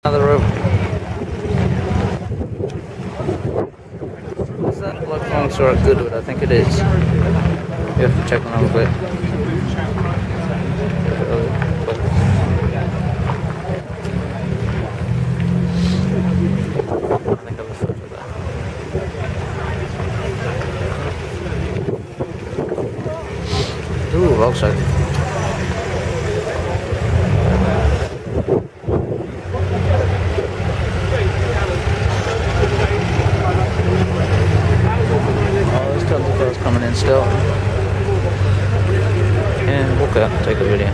Another rope. Is that like Longsword Goodwood? I think it is. You have to check on a bit. I think I've a photo there. Ooh, Volkswagen. Coming in still, and walk out and take a video.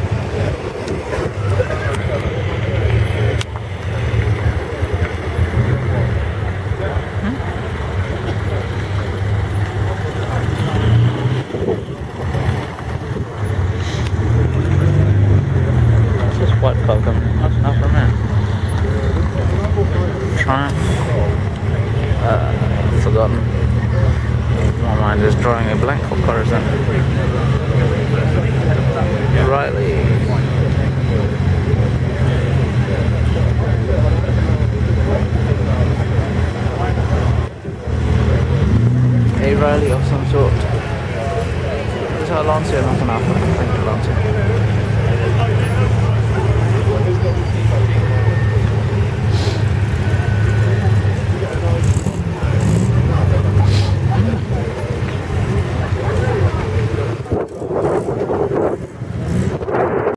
What's this white car coming in? That's not from there. Triumph. Forgotten. My mind is drawing a blank. What car is that? Riley. A Riley of some sort. Is that a Lancia? Not an Alpha. I think it's a Lancia.